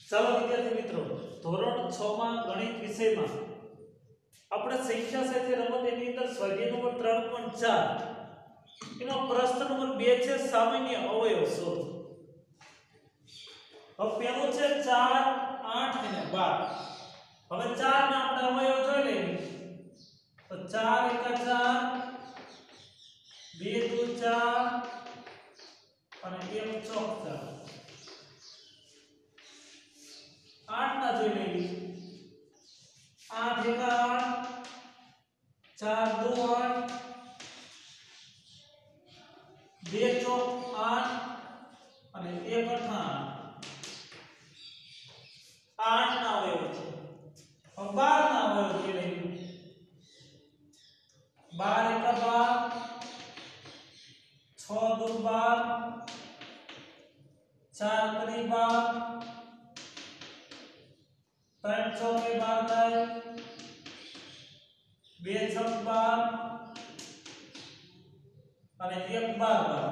ચાલો વિદ્યાર્થી મિત્રો, ધોરણ 6 માં ગણિત વિષયમાં આપણે સંખ્યા સાથે રમત એની અંદર સ્વાધ્યાય નંબર 3.4 એનો પ્રશ્ન નંબર 2 છે સામાન્ય અવયવ શોધો. હવે પેલો છે 4 8 અને 12. હવે 4 ના આપણે અવયવ જોઈ લઈએ. તો 4 એકા 4 2 દુ 4 અને 1 ચોક 4. 8 ના જોઈ લઈએ. 8 એકા 8 4 દુ 8 2 ચોક 8 અને 1 અઠા 8 ના અવયવ છે. હવે 12 ના અવયવ જોઈ લઈએ. 12 એકા 12 6 દુ 12 4 તરી 12 3 ચોકે 12 થાય 2 છક 12 અને 1 12.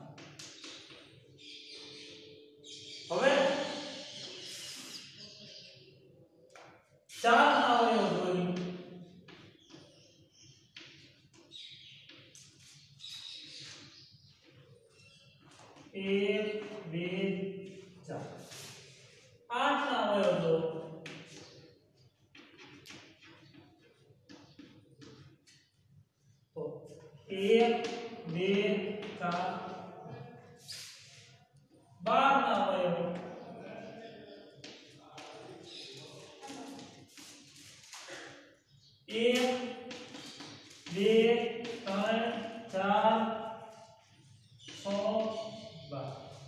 હવે 4 ના અવયવ જોઈએ. 1 2 4. 8 ના અવયવ જો. 1 2 4. 12 ના અવયવ 1 2 3 4 6 12.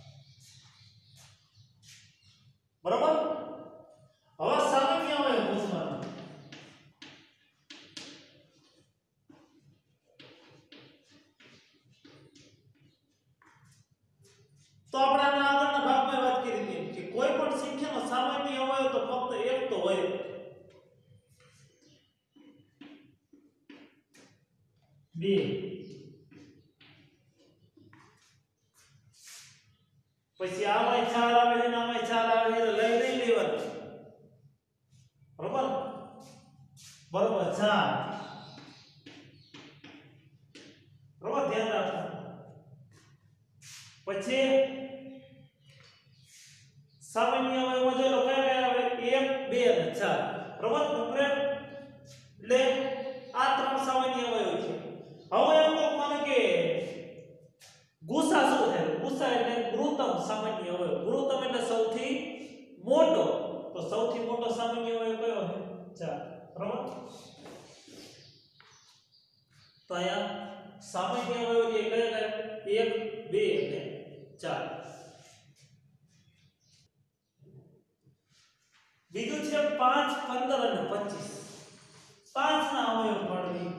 બરાબર. હવે સામાન્ય અવયવ પૂછવાનો. તો આપણે આના આગળના ભાગમાં વાત કરી હતી કે કોઈ પણ સંખ્યાનો સામાન્ય અવયવ તો ફક્ત એક તો હોય. બે પછી આમાં 4 આવે છે ને આમાં 4 આવે છે લઈ નહીં લેવાનું. બરાબર બરાબર 4. બરાબર ધ્યાન રાખો. પછી સામાન્ય અવયવ જો લો કયા કયા આવે 1 2 અને 4. બરાબર કમ્પ્લીટ. એટલે આ ત્રણ સામાન્ય અવયવ છે. હવે એમ તો માને કે ગુસા શું થાય? ગુસા એટલે ગુરુત્તમ સામાન્ય અવયવ. ગુરુત્તમ એટલે સૌથી મોટો. તો સૌથી મોટો સામાન્ય અવયવ કયો છે? 4. બરાબર. તો આયા સામાન્ય અવયવ જે કયા કયા 1 2 અને 4. બીજું છે 5 15 અને 25. 5 ના અવયવ મળવી.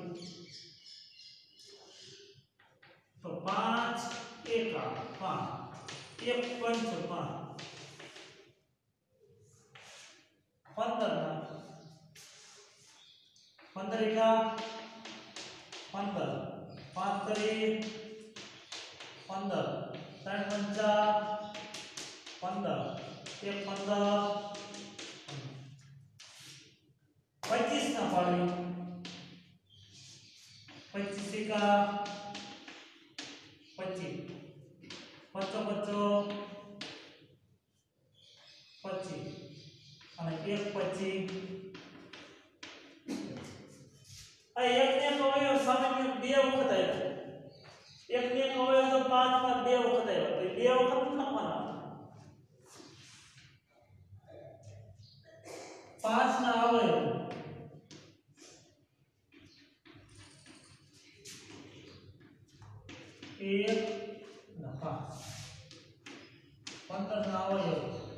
તો 5 એકા 5 1 પંચ 5 15 ના 15 એકા 15 5 તરી 15 3 પંચા 15 1 15 25 ના પાડવી. 25 એકા 25 પચો પચો 25 અને 1 25. આ એક ને અવયવ સામાન્ય બે વખત આવ્યો. એક ને અવયવ તો 5 માં બે વખત આવ્યો. તો બે વખત લખવાના. 5 ના અવયવ 1 ના 5. 15 ના અવયવ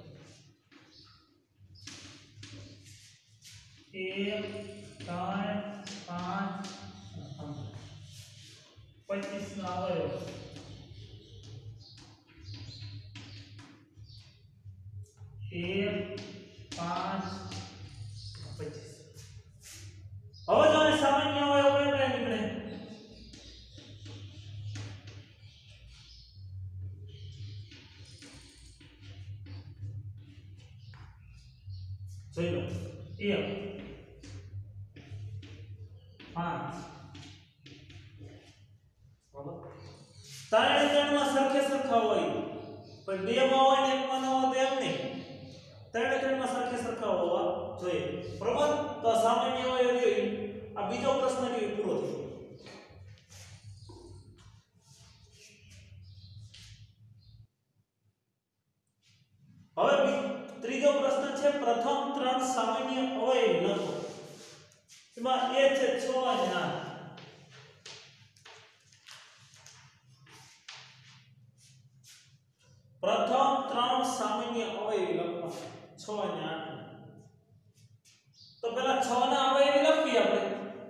1 3 5 15. 25 ના અવયવ 1 5 25. હવે જો સામાન્ય અવયવ કયા નીકળે? જોઈ લો 1 5 બરાબર ત્રણે ત્રણમાં સરખે સરખા હોય પણ બે માં હોય ને એકમાં ન હોય તો એમ નહીં ત્રણે ત્રણમાં સરખે સરખા હોવા જોઈએ બરાબર તો સામાન્ય હોય રહ્યો આ બીજો પ્રશ્ન રહ્યો પૂરો થયો હવે ત્રીજો પ્રશ્ન છે પ્રથમ ત્રણ સામાન્ય અવયવી લખો એમાં એ છે 6 અને 8 પ્રથમ ત્રણ સામાન્ય અવયવી લખો 6 અને 8 તો પહેલા 6 ના અવયવી લખીએ આપણે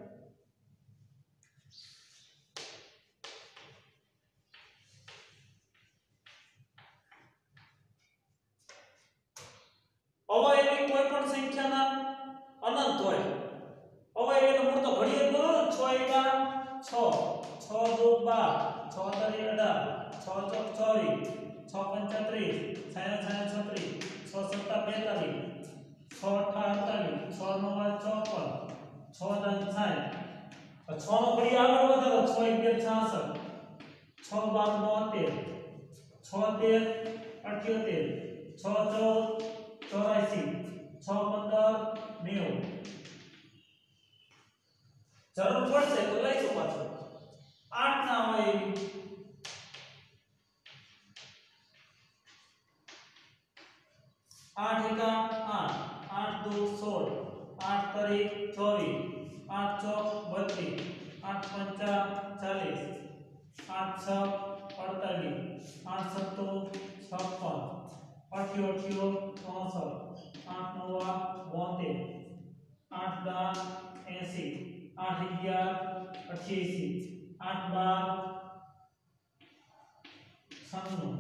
અવયવી કોઈ પણ સંખ્યાના અનંત હોય અવયવીનો મૂળ તો ઘડીએ બોલો 6 એકા 6 6 દુ 12 6 તરી 18 6 ચોક 24 6 35 6 36 6 સત્તા 45 6 અઠ્ઠા 48 6 નવા 54 6 દસ 60 6 નો ઘડી આગળ વધારો 6 11 66 6 12 72 6 13 78 6 14 84 6 15 90 જરૂર પડશે તો લઈશું પાછો 8 ના હોય 8 એકા 8 8 દુ 16 8 તરી 24 8 ચોક 32 8 પંચા 40 8 છ 48 8 સત્તુ 56 88 63 8 નવા 72 8 દા 80 8 11 88 8 12 96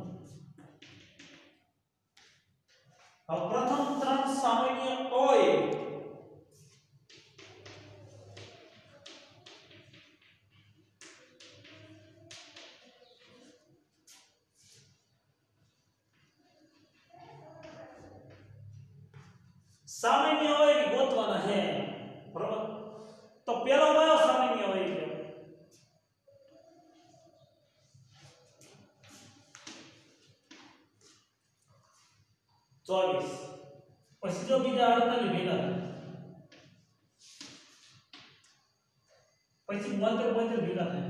अब प्रथम ત્રણ સામાન્ય અવયવી सामान्य अवयवी ગોતવાના છે બરાબર તો પહેલો કયો સામાન્ય અવયવી છે 24 પછી જો બીજા 48 ભેગા થાય પછી 72 ભેગા થાય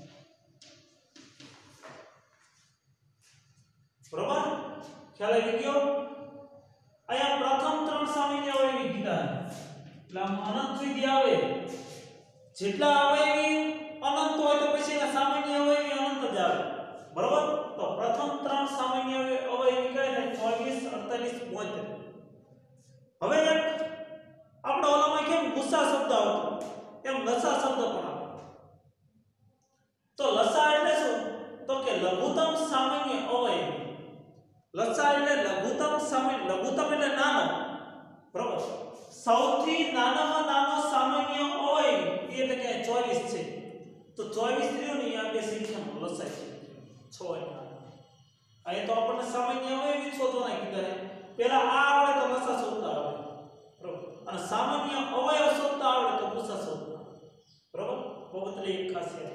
બરાબર ખ્યાલ આવી ગયો આયા પ્રથમ ત્રણ સામાન્ય અવયવી કીધા એટલે આમ અનંત સુધી આવે જેટલા અવયવી અનંત હોય તો પછી એના સામાન્ય અવયવી અનંત જ આવે બરાબર તો પ્રથમ ત્રણ સામાન્ય અવયવી કયા છે 24 48 72 હવે એક આપણો ઓલામાં કેમ ગુસ્સા શબ્દ આવતો એમ લસા શબ્દ પણ આવે તો લસા એટલે શું તો કે લઘુત્તમ સામાન્ય અવયવી લસા એટલે લઘુત્તમ સામાન્ય લઘુત્તમ એટલે નાનો બરાબર સૌથી નાનામાં નાનો સામાન્ય અવયવી એટલે કે 24 છે તો 24 રહ્યો ને આ બે સંખ્યાનો લસા છે 6 અને 8 અહીં તો આપણને સામાન્ય અવયવી શોધવાના કીધા પહેલા આ આવડે તો લસા શોધતા આવડે બરાબર અને સામાન્ય અવયવ શોધતા આવડે તો ગુસ્સા શોધતા બરાબર બહુતરી એક ખાસિયત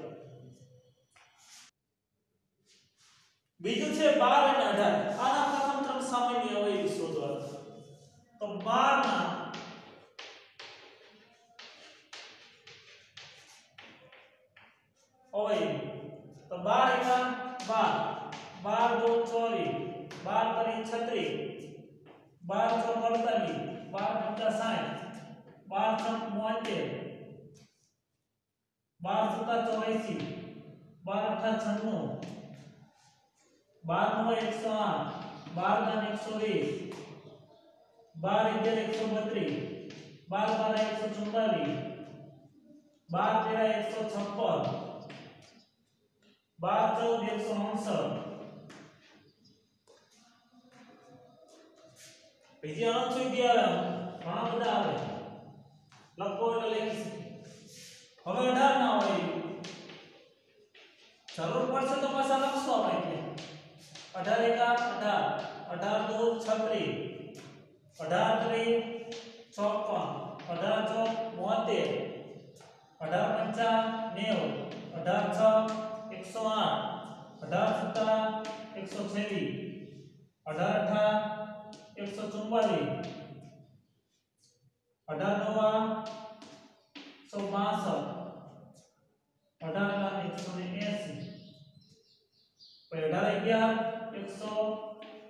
બીજું છે 12 અને 18 આના પ્રથમ ત્રણ સામાન્ય અવયવી શોધવાના તો 12 ના અવયવી તો 12 એકા 12 12 દુ 24 12 તરી 36 12 ચોક 48 12 પંચા 60 12 ચોક 72 12 સત્તા 84 12 અઠ્ઠા 96 12 નવા 108 12 દાન 120 12 11 132 12 12 144 12 13 156 12 14 169 બીજી અનંત સુધી આવે ઘણા બધા આવે લખો એટલે લખી હવે 18 ના હોય જરૂર પડશે તો પાછા લખશો આપણે 18 એકા 18 18 દુ 36 18 3 54 18 ચોક 72 18 પંચા 90 18 છ 108 18 સત્તા 126 18 અઠા 144 18 નવા 162 18 ના 180 પછી 18 11 100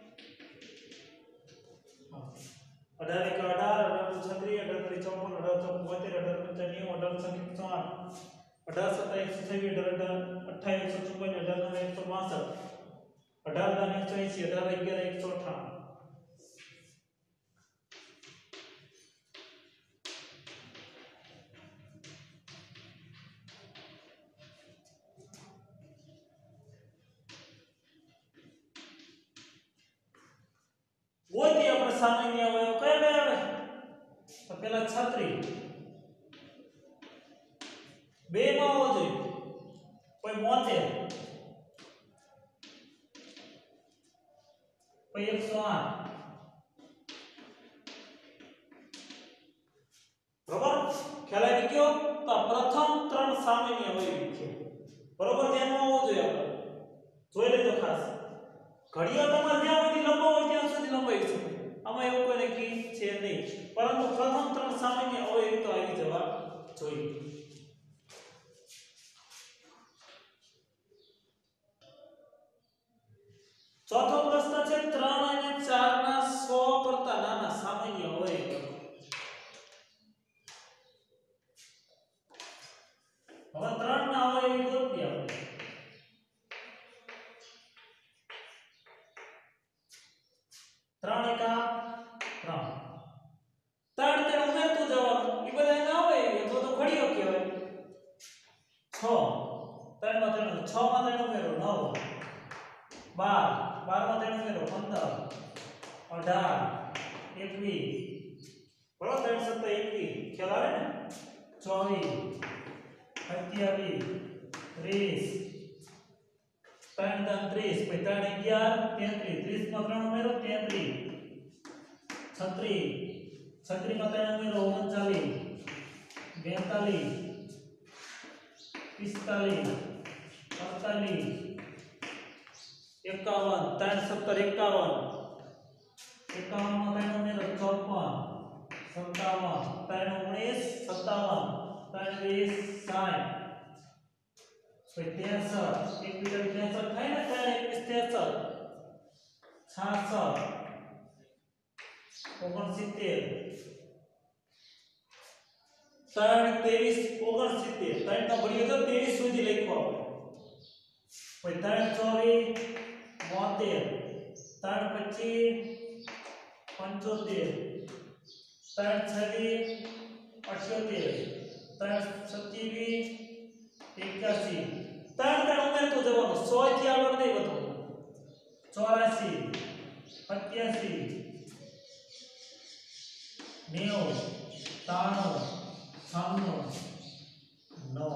18 એક 18 18 36 18 54 18 72 18 95 18 128 18 27 158 156 18 18 180 18 આપણે સામાન્ય અવયવ કયા આવે તો પેલા 36 બે માં હોવો જોઈએ કોઈ 72 કોઈ 108 બરાબર ખ્યાલ આવી ગયો તો પ્રથમ ત્રણ સામાન્ય અવયવ છે બરાબર ધ્યાનમાં હોવો જોઈએ આપણે જોઈ લેજો ખાસ ઘડિયો તમારે જ્યાં સુધી લંબો હોય ત્યાં સુધી લંબાઈ છે આમાં એવું કોઈ નક્કી છે નહીં પરંતુ પ્રથમ ત્રણ સામાન્ય અવયવ તો આવી જવા જોઈએ ચોથો પ્રશ્ન છે 3 અને 4 ના 100 કરતા નાના સામાન્ય અવયવ હવે 3 ના અવયવ ગોતીએ આપણે 3 એકા 3 તે ઉમેરતું જવાનું એ બધા ના હોય તો ઘડિયો કહેવાય 6 3 માં 3 6 માં 3 ઉમેરો 9 12 માં 3 ઉમેરો 15 18 21 બરાબર 3 7 21 ખ્યાલ આવે ને 24 27 30 3 30 પછી 3 11 33 30 માં 3 ઉમેરો 33 36 36 માં 3 ઉમેરો 39 42 45 48 51 3 17 51 51 માં 3 ઉમેરો 54 57 3 19 57 3 20 60 પછી 63 એક બીજા 63 થાય ને 3 21 63 66 69 3 23 69 3 નો ઘડિયો તો 23 સુધી લખો આપણે પછી 3 24 72 3 25 3 26 78 3 27 81 3 ઉમેરતો જવાનો 100 થી આગળ નહીં વધવું 84 87 90 93 96 9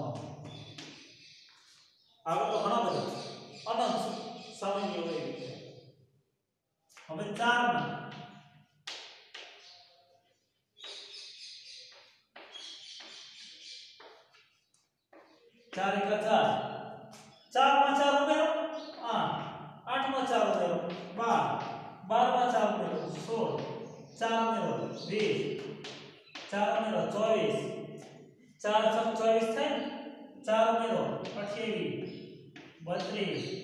આગળ તો ઘણા બધા અનંત સામાન્ય હોય છે હવે 4 માં 4 એકા 4 4 માં 4 ઉમેરો 8 8 માં 4 ઉમેરો 12 12 માં 4 ઉમેરો 16 4 ઉમેરો 20 4 ઉમેરો 24 4 6 24 થાય 4 ઉમેરો 28 32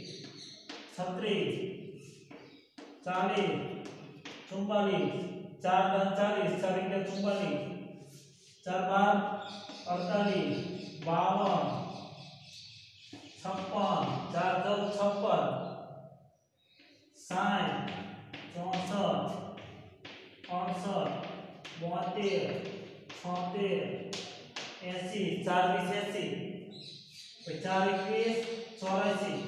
36 40 44 4 10 40 4 44 4 12 48 52 56 4 10 56 60 64 68 72 76 80 4 20 80 4 21 84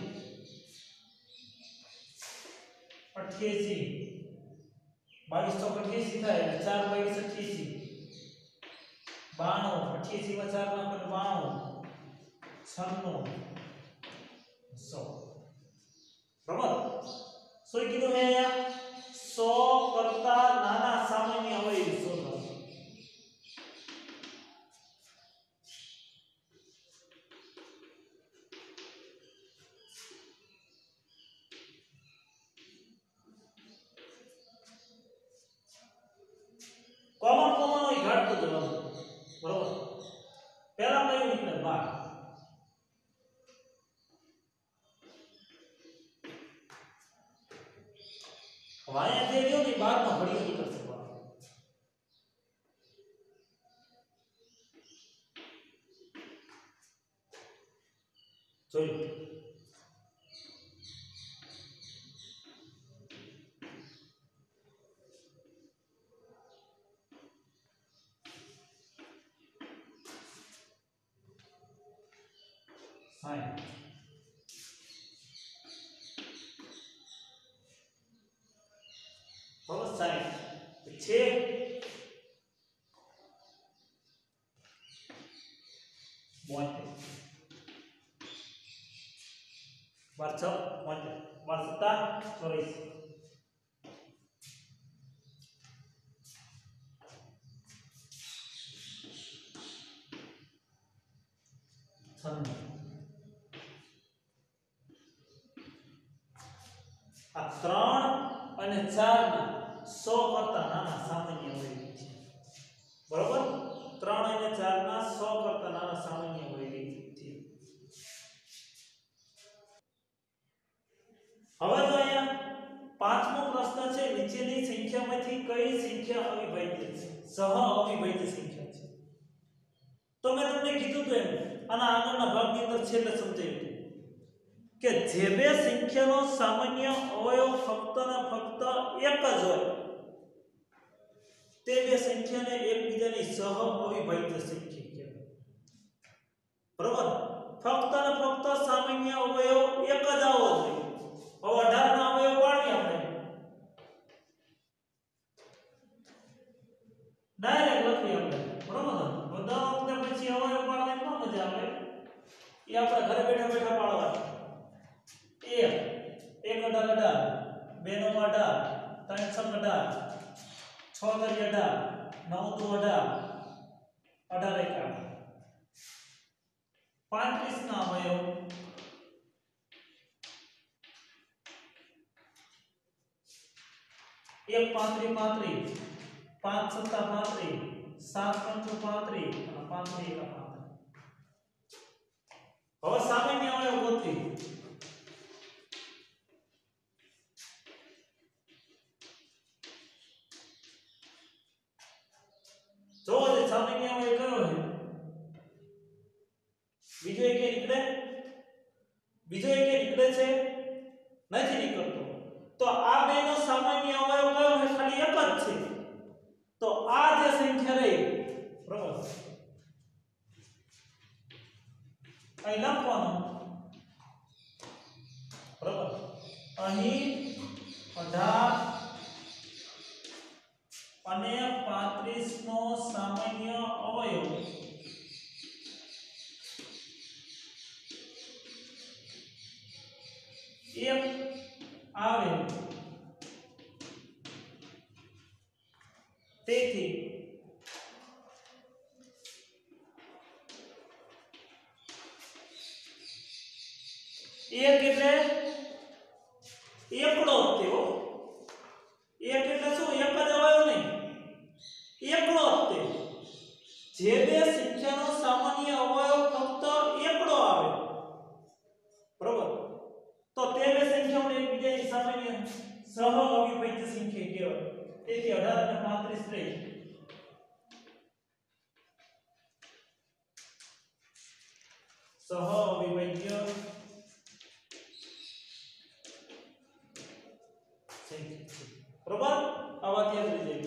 88 22 તો 88 થાય એટલે 4 22 88 92 88 માં 4 ના પર 92 96 100 બરાબર શું કીધું મેં અહીંયા 100 કરતા નાના સામાન્ય અવયવ શોધો ઘટતું જવાનું બરોબર પહેલા કયું નીકળે 12 વાયા જે રહ્યો ને 12 માં ઘડિયો નીકળશે જોઈ સાઈન તો સાઈન છે મોટે વર્ષ મોટે વર્ષતા 24 આ 3 અને 4 ના 100 કરતા નાના સામાન્ય અવયવી છે બરોબર 3 અને 4 ના 100 કરતા નાના સામાન્ય અવયવી છે હવે તો અહીંયા પાંચમો પ્રશ્ન છે નીચેની સંખ્યામાંથી કઈ સંખ્યા અવિભાજ્ય છે સહ અવિભાજ્ય સંખ્યા છે તો મેં તમને કીધું તો એમ આના આગળના ભાગની અંદર છેલ્લે સમજાવ્યું કે જે બે સંખ્યાનો સામાન્ય અવયવ ફક્ત ને ફક્ત એક જ હોય તે બે સંખ્યાને એકબીજાની સહ અવિભાજ્ય સંખ્યા કહેવાય બરોબર ફક્ત ને ફક્ત સામાન્ય અવયવ એક જ આવવો જોઈએ હવે 18 ના અવયવ પાડીએ આપણે ડાયરેક્ટ લખીએ આપણે બરોબર બધા વખતે પછી અવયવ પાડવાની ન મજા આવે એ આપણે ઘરે બેઠા બેઠા પાડવા 1 1 18 2 9 18 3 6 18 6 3 18 9 2 18 18 35 ના અવયવ 1 35 35 5 7 35 7 35 અને 5 1 હવે સામાન્ય અવયવ ગોતી જો જે સામાન્ય અવયવ કયો છે બીજો એક નીકળે છે નથી નીકળતો તો આ બેનો સામાન્ય અવયવ કયો છે ખાલી એક જ છે તો આ જે સંખ્યા રહી બરાબર અહીં લખવાનું બરાબર અહીં 18 અને 35 નો સામાન્ય અવયવ એક આવે તેથી એક એટલે એકડો તેઓ એક એટલે શું એક જ અવયવ નહીં એકડો તે જે બે સંખ્યાનો સામાન્ય અવયવ ફક્ત એકડો આવે બરોબર તો તે બે સંખ્યાઓને એકબીજાની સામાન્ય સહ અવિભાજ્ય સંખ્યા કહેવાય તેથી 18 અને 35 રહી સહ અવિભાજ્ય બરોબર આ વાત યાદ રહી જાય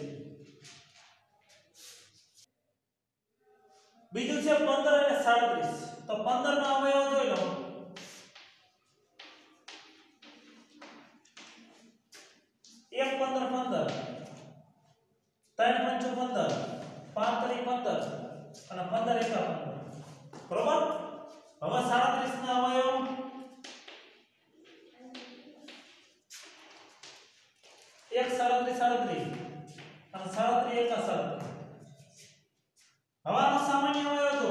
બીજું છે 15 અને 37 તો 15 નો અવયવ જોઈ લો 1 15 15 3 5 15 5 3 15 અને 15 1 15 બરોબર હવે 37 ના અવયવ 1 37 37 અને 37 1 37 હવાનો સામાન્ય અવયવ જો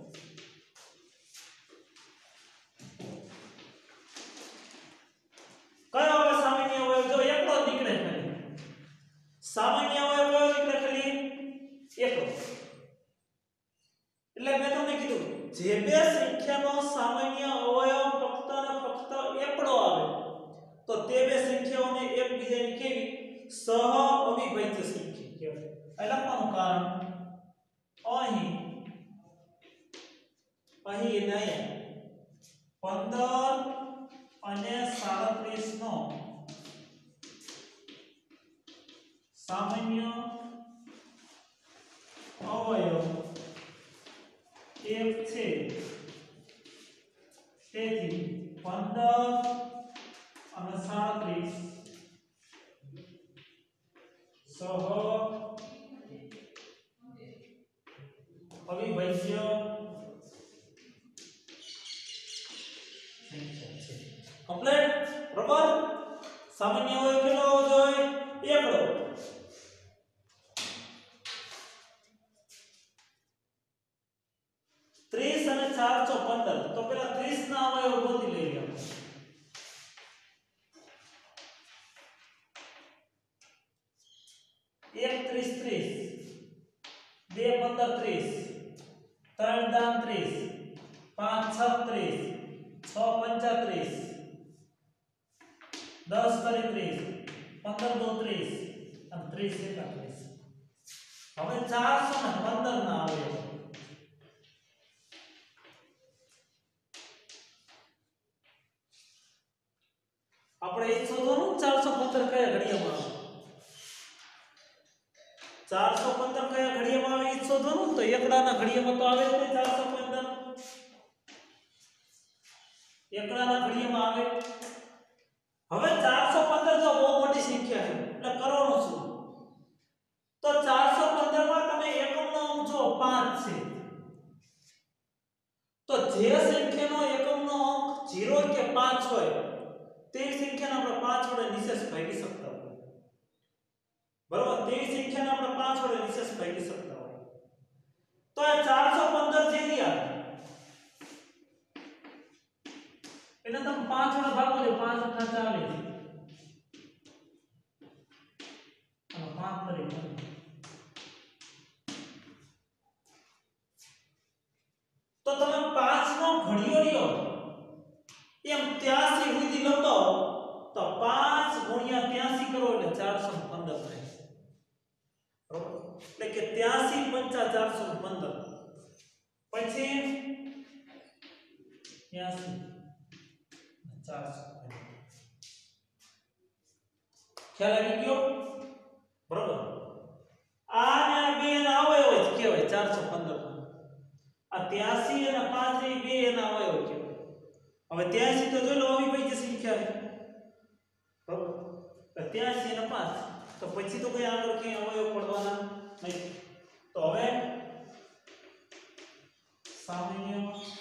કયો હવે સામાન્ય અવયવ જો એકલો જ નીકળે ખાલી સામાન્ય અવયવ કયો નીકળે ખાલી એકલો સહઅવિભાજ્ય સંખ્યા કહેવાય. આ લખવાનું કારણ અહીં નહીં 15 અને 37 નો સામાન્ય અવયવ 1 છે. તેથી 15 અને 37 સહ અવિભાજ્ય સંખ્યા છે. કમ્પ્લીટ. બરાબર. સામાન્ય અવયવ કેટલો હોવો જોઈએ? એકડો. અને 415 તો પેલા 30 ના અવયવ ગોતી લઈએ આપણે. 1 30 30 2 15 30 3 દાન 30 5 36 6 35 10 કરી 30 15 2 30 અને 30 31. હવે 415 ના અવયવ આપણે એ શોધવાનું 415 કયા ઘડિયામાં આવે 415 કયા ઘડિયામાં આવે એ શોધવાનું. તો એકડાના ઘડિયામાં તો આવે જ નહીં 415. એકડાના ઘડિયામાં આવે. હવે 415 જો બહુ મોટી સંખ્યા છે એટલે કરવાનું શું? તો 415 માં તમે એકમનો અંક જો 5 છે. તો જે સંખ્યાનો એકમનો અંક 0 કે 5 હોય તે સંખ્યાને આપણે 5 વડે નિશેષ ભાગી શકતા હોય. બરોબર. તે સંખ્યાને આપણે 5 વડે નિશેષ ભાગી શકતા હોય. તો આ 415 જે રહ્યા એને તમે 5 વડે ભાગો તો 5 × 40 અને 5 તરીકે. તો તમે 5 નો ઘડિયો લ્યો એમ 83 સુધી લંબાવો તો 5 × 83 કરો એટલે 415 થાય. બરોબર. એટલે કે 83 × 415 પછી 83 400. ખ્યાલ આવી ગયો? બરોબર. આ ને આ બે ના અવયવ જ કહેવાય 415 માં. આ 83 અને 5 એ બે એના અવયવ કહેવાય. હવે 83 તો જોઈ લો અવિભાજ્ય સંખ્યા છે. બરોબર. 83 અને 5 તો પછી તો કોઈ આગળ કઈ અવયવ પડવાના નહીં. તો હવે સામાન્ય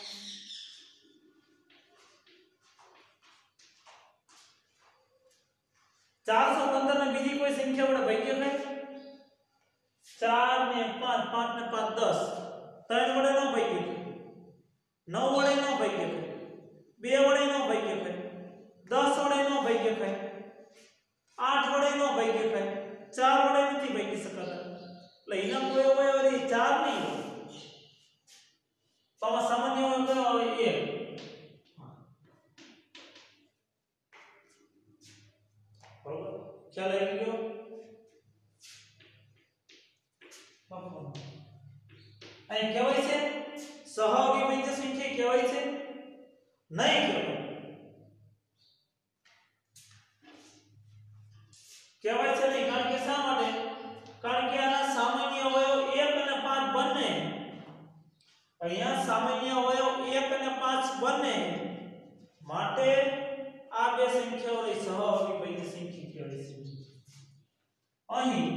415 ને બીજી કોઈ સંખ્યા વડે ભાગ્ય થાય 4 ને 5 5 ને 5 10 3 વડે નો ભાગ્ય થાય 9 વડે નો ભાગ્ય થાય 2 વડે નો ભાગ્ય થાય 10 વડે નો ભાગ્ય થાય 8 વડે નો ભાગ્ય થાય 4 વડે નથી ભાગી શકાતા. એટલે એના કોઈ અવયવ એ 4 નહીં હોય. તો આમાં સામાન્ય અવયવ કયો આવે? 1. બરોબર. ખ્યાલ આવી ગયો? અહીં કહેવાય છે સહઅવિભાજ્ય સંખ્યા કહેવાય છે નહીં કહેવાય છે નહીં. કારણ કે શા માટે? કારણ કે આના સામાન્ય અવયવ 1 અને 5 બંને અહીંયા સામાન્ય અવયવ 1 અને 5 બંને માટે આ બે સંખ્યાઓને સહઅવિભાજ્ય સંખ્યા કહેવાય છે. અહીં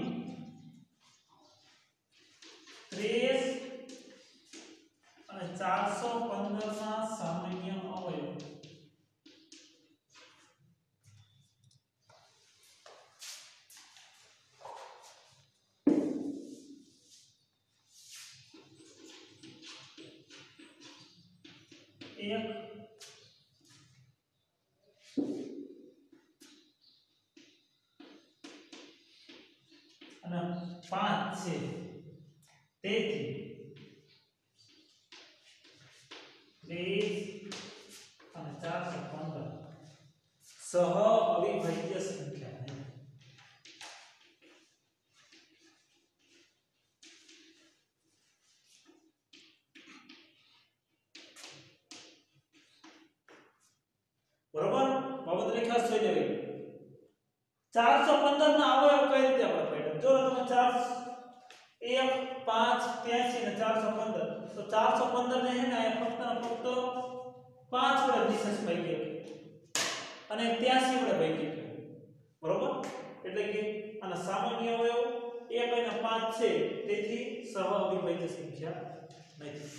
30 અને 415 ના સામાન્ય અવયવ એક અને 5 છે. તેથી 30 અને 415 સહઅવિભાજ્ય સંખ્યા નહીં. બાબતની ખાસ જોઈ લેવી 415 ના અવયવ કઈ રીતે આપણે પાડ્યા જો તમે 4 1 5 83 ને 415 તો 415 ને હે ને ફક્ત ને ફક્ત 5 વડે નિશેષ ભાગી અને 83 વડે ભાગી બરોબર એટલે કે આના સામાન્ય અવયવ 1 અને 5 છે તેથી સહઅવિભાજ્ય સંખ્યા નથી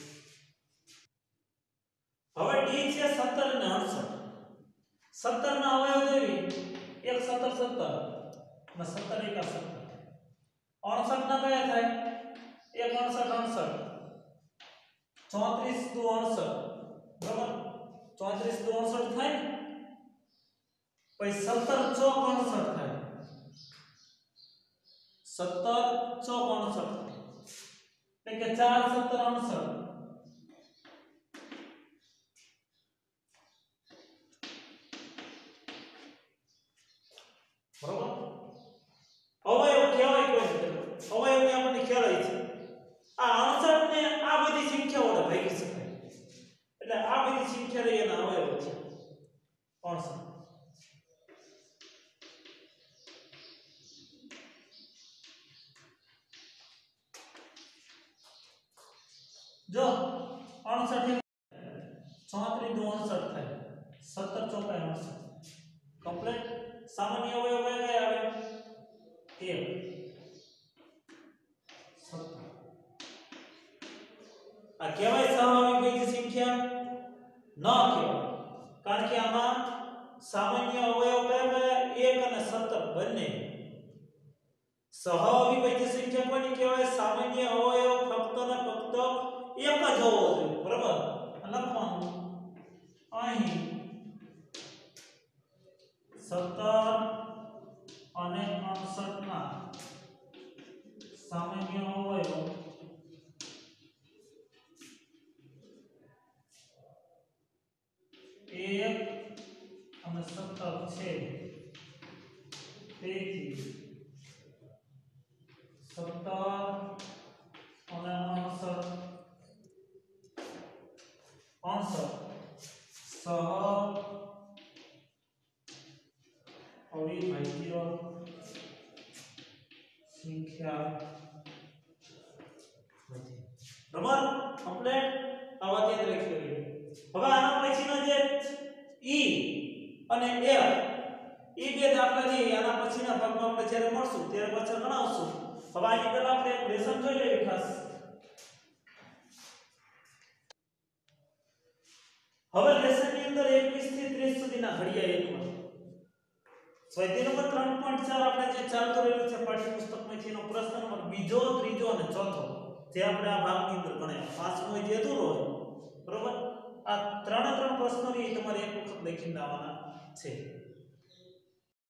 હવે ડી છે 17 અને 68 17 ના અવયવ દેવી 1 17 17 અને 17 1 17 68 ના કયા થાય 1 68 68 34 દુ 68 બરાબર 34 દુ 68 થાય ને પછી 17 ચોક 68 થાય 17 ચોક 68 એટલે કે 4 17 68 બરાબર અવયવ કહેવાય કોઈ અવયવ ને આપણને ખ્યાલ આવી છે આ 68 ને આ બધી સંખ્યાઓ વડે ભાગી શકાય એટલે આ બધી સંખ્યા રહી એના અવયવ છે 68 જો 68 34 દુ 68 થાય 17 ચોકા 68 કમ્પ્લીટ સામાન્ય અવયવ કયા આવે 1 17 આ કહેવાય સહઅવિભાજ્ય સંખ્યા ન કહેવાય કારણ કે આમાં સામાન્ય અવયવ કયા 1 અને 17 બંને સહઅવિભાજ્ય સંખ્યા કોની કહેવાય સામાન્ય અવયવ ફક્ત ને ફક્ત એક જ હોવો જોઈએ બરાબર લખવાનું અહીં 17 અને 68 ના સામાન્ય અવયવ 1 અને 17 છે તેથી 17 અને 68 સહ અવિભાજ્ય સંખ્યા નથી બરાબર કમ્પ્લીટ આ વાત યાદ રાખી લેવી હવે આના પછીનો જે ઈ અને એફ ઈ બે દાખલા છે આના પછીના ભાગમાં આપણે જ્યારે મળશું ત્યારે પાછળ ગણાવશું હવે આની પહેલા આપણે એક લેસન જોઈ લેવી ખાસ હવે લેસનની અંદર 21 થી 30 સુધીના ઘડિયા એકમાં સ્વાધ્યાય નંબર 3.4 આપણે જે ચાલતો રહેલું છે પાઠ્યપુસ્તકમાંથી એનો પ્રશ્ન નંબર બીજો ત્રીજો અને ચોથો જે આપણે આ ભાગની અંદર ગણ્યા પાંચમો જે અધૂરો હોય બરોબર આ ત્રણે ત્રણ પ્રશ્નોની તમારે એક વખત લખીને આવવાના છે